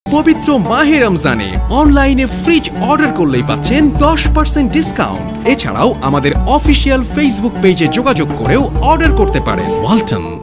পবিত্র মাহে রমজানে অনলাইনে ফ্রিজ অর্ডার করলেই পাচ্ছেন 10% ডিসকাউন্ট। এছাড়াও আমাদের অফিসিয়াল ফেসবুক পেজে যোগাযোগ করেও অর্ডার করতে পারেন। ওয়ালটন।